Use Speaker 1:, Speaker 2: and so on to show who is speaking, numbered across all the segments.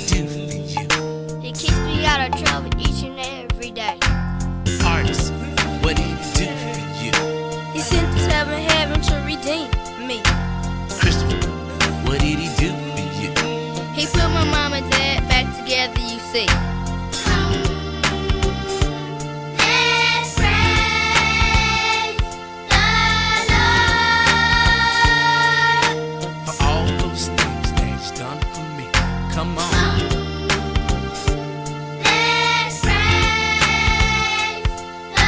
Speaker 1: do for you?
Speaker 2: He keeps me out of trouble each and every day.
Speaker 1: Artist, what did he do for you?
Speaker 2: He sent us heaven to redeem me.
Speaker 1: Christopher, what did he do for you?
Speaker 2: He put my mom and dad back together, you see. Let's praise the Lord
Speaker 1: For all those things that he's done for me. Come on.
Speaker 2: Let's praise the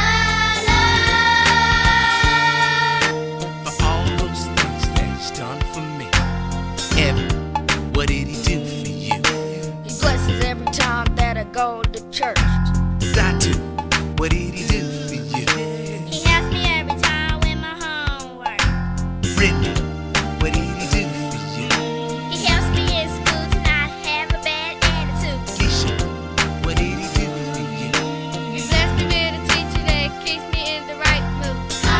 Speaker 2: Lord
Speaker 1: For all those things that he's done for me. Evan, what did he do for you?
Speaker 2: He blesses every time that I go to church.
Speaker 1: Datu, what did he do for you?
Speaker 2: He helps me every time with my homework.
Speaker 1: Brittany, what did he do for you?
Speaker 2: He helps me in school to not have a bad attitude.
Speaker 1: Keisha, what did he do for you?
Speaker 2: He blessed me with a teacher that keeps me in the right mood.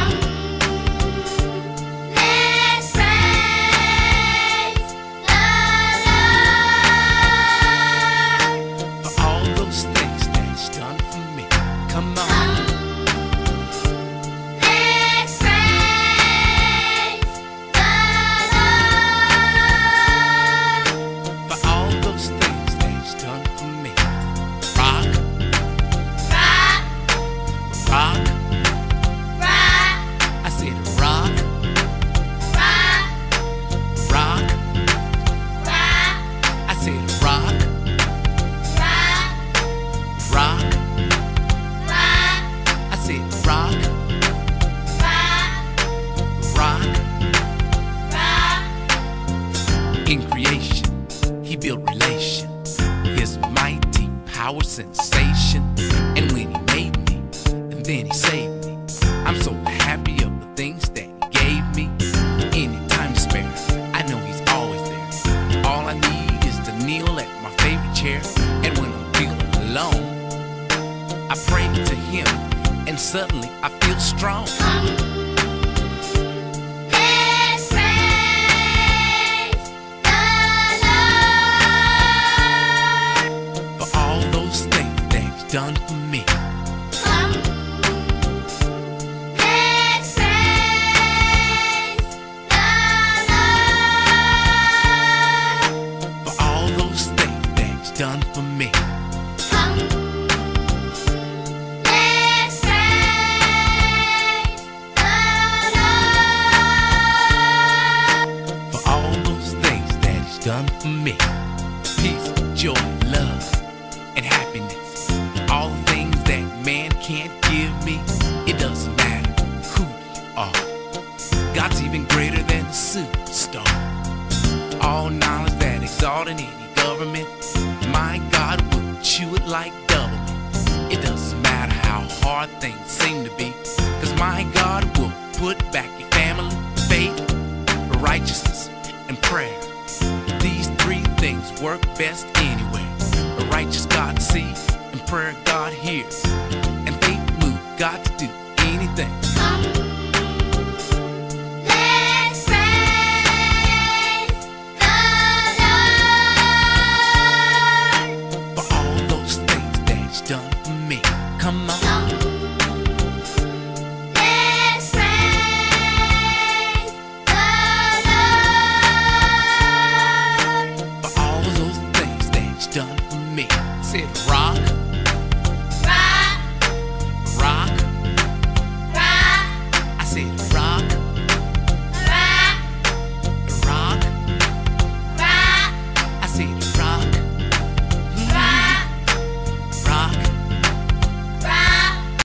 Speaker 2: Let's praise the Lord
Speaker 1: For all those things that he's done for me. Come on.
Speaker 2: Let's praise the Lord.
Speaker 1: For all those things that he's done for me. Rock,
Speaker 2: Rock,
Speaker 1: rock.
Speaker 2: rock,
Speaker 1: I said rock,
Speaker 2: rock,
Speaker 1: rock.
Speaker 2: rock,
Speaker 1: I said rock,
Speaker 2: rock,
Speaker 1: rock.
Speaker 2: rock,
Speaker 1: I said rock,
Speaker 2: rock,
Speaker 1: rock.
Speaker 2: rock.
Speaker 1: In creation, he built relation. His mighty power sensation. And when he made me, and then he saved me. I'm so happy of the things that he gave me. Anytime to spare, I know he's always there. All I need is to kneel at my favorite chair. And when I'm feeling alone, I pray to him, and suddenly I feel strong.
Speaker 2: Let's praise the Lord.
Speaker 1: For all those things that he's done for me.
Speaker 2: Let's praise the Lord.
Speaker 1: For all those things that he's done for me.
Speaker 2: Let's praise the Lord.
Speaker 1: For all those things that he's done for me. Peace, joy, love, and happiness. All the things that man can't give me. It doesn't matter who you are. God's even greater than a superstar. All knowledge that exalts in any government, my God will chew it like doublemint. It doesn't matter how hard things seem to be, cause my God will put back your family, faith, righteousness, and prayer. These three things work best anywhere. A righteous God sees, and prayer God hears, and faith moves God to do anything.
Speaker 2: Let's praise the Lord.
Speaker 1: For all those things that he's done for me. Come on.
Speaker 2: Let's praise the Lord.
Speaker 1: For all those things that he's done for me. Said rock,